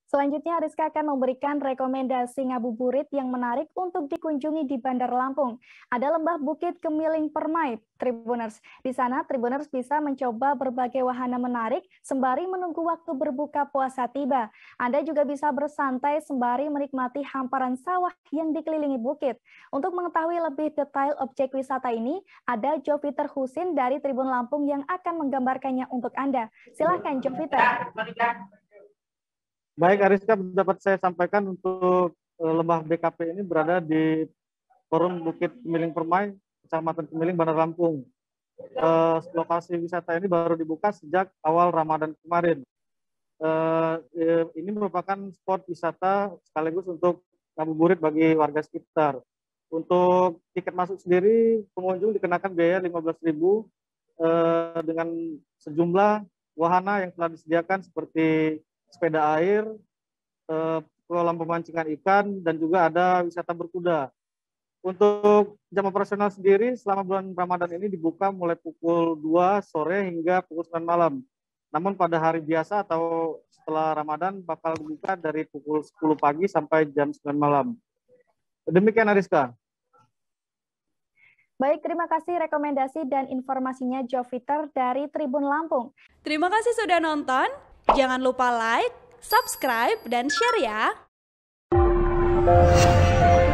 Selanjutnya, Rizka akan memberikan rekomendasi ngabuburit yang menarik untuk dikunjungi di Bandar Lampung. Ada Lembah Bukit Kemiling Permai, Tribuners. Di sana, Tribuners bisa mencoba berbagai wahana menarik sembari menunggu waktu berbuka puasa tiba. Anda juga bisa bersantai sembari menikmati hamparan sawah yang dikelilingi bukit. Untuk mengetahui lebih detail objek wisata ini, ada Joviter Husin dari Tribun Lampung yang akan menggambarkannya untuk Anda. Silakan, Joviter. Baik, Ariska, dapat saya sampaikan untuk Lembah BKP ini berada di Forum Bukit Kemiling Permai, Kecamatan Kemiling, Bandar Lampung. Lokasi wisata ini baru dibuka sejak awal Ramadan kemarin. Ini merupakan spot wisata sekaligus untuk ngabuburit bagi warga sekitar. Untuk tiket masuk sendiri, pengunjung dikenakan biaya 15.000 dengan sejumlah wahana yang telah disediakan seperti sepeda air, kolam pemancingan ikan, dan juga ada wisata berkuda. Untuk jam operasional sendiri selama bulan Ramadan ini dibuka mulai pukul 2 sore hingga pukul 9 malam. Namun pada hari biasa atau setelah Ramadan bakal dibuka dari pukul 10 pagi sampai jam 9 malam. Demikian, Ariska. Baik, terima kasih rekomendasi dan informasinya Joviter dari Tribun Lampung. Terima kasih sudah nonton. Jangan lupa like, subscribe, dan share ya.